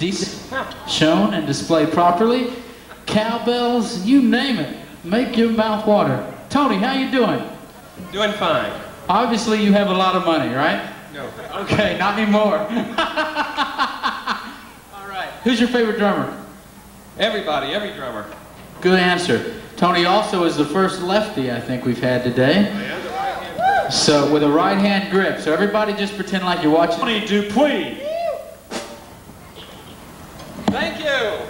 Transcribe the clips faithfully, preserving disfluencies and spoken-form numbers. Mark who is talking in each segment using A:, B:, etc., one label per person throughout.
A: decent, shown and displayed properly. Cowbells, you name it. Make your mouth water. Tony, how you doing?
B: Doing fine.
A: Obviously you have a lot of money, right?
B: No.
A: Okay, not anymore. All right. Who's your favorite drummer?
B: Everybody, every drummer.
A: Good answer. Tony also is the first lefty I think we've had today. So with a right hand grip. So everybody just pretend like you're watching.
C: Tony DuPuis.
B: Thank you.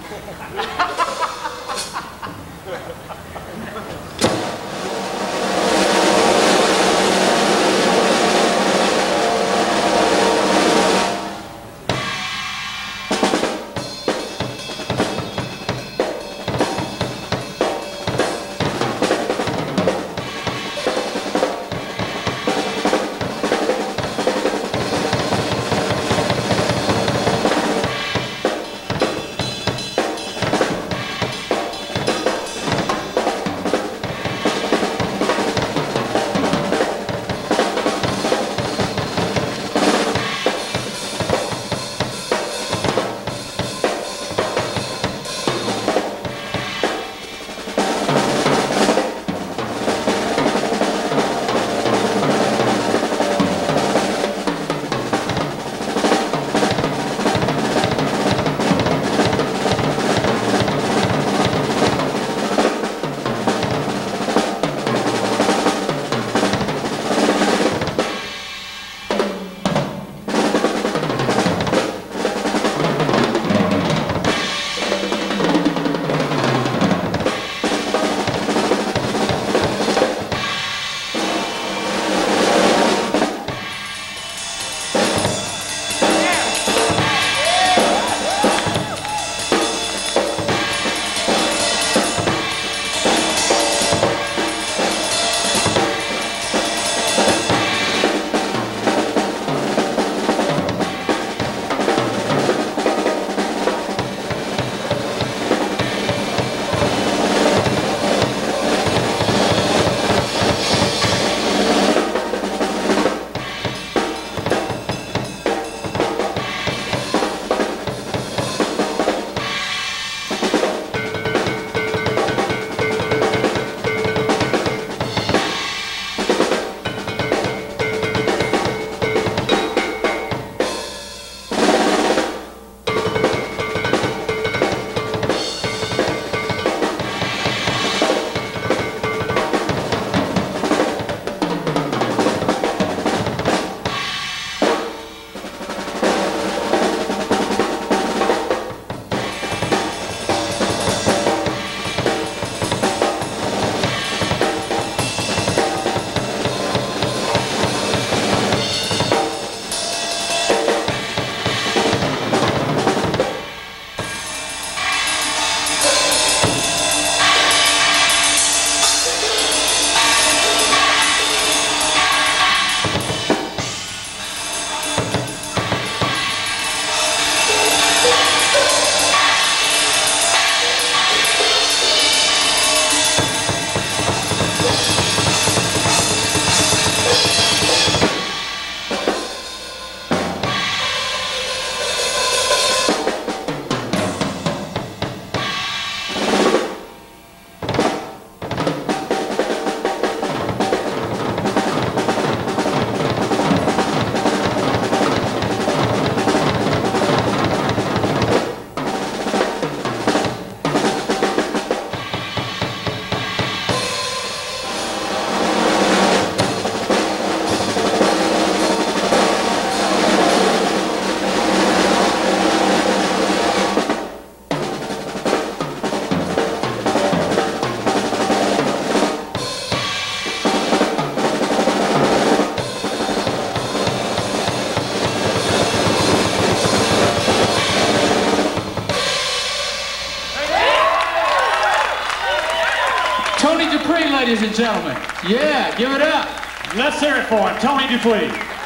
A: Tony DuPuis, ladies and gentlemen. Yeah, give it up.
C: Let's hear it for him, Tony DuPuis.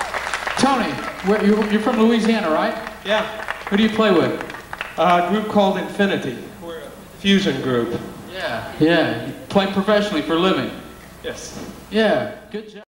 A: Tony, where, you're, you're from Louisiana, right?
B: Yeah.
A: Who do you play with?
B: Uh, a group called Infinity. We're a fusion group.
A: Yeah, yeah. You play professionally for a living.
B: Yes.
A: Yeah, good job.